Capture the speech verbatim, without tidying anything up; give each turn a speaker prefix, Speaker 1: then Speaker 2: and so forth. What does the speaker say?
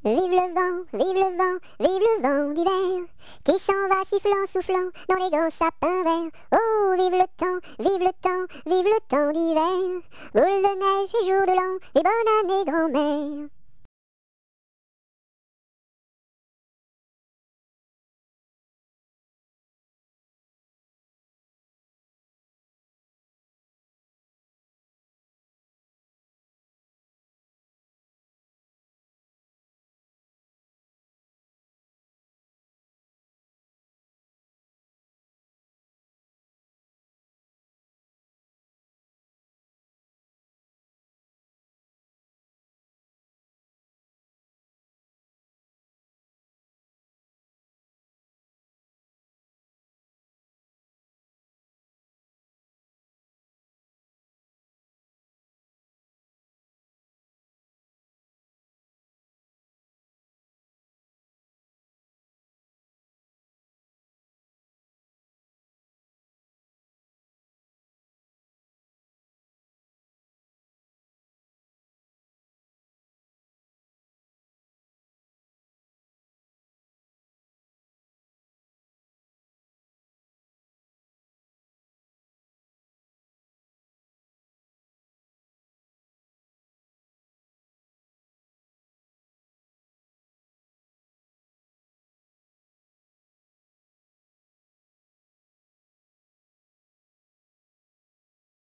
Speaker 1: Vive le vent, vive le vent, vive le vent d'hiver, qui s'en va sifflant, soufflant dans les grands sapins verts. Oh, vive le temps, vive le temps, vive le temps d'hiver, boule de neige et jour de l'an, et bonne année grand-mère.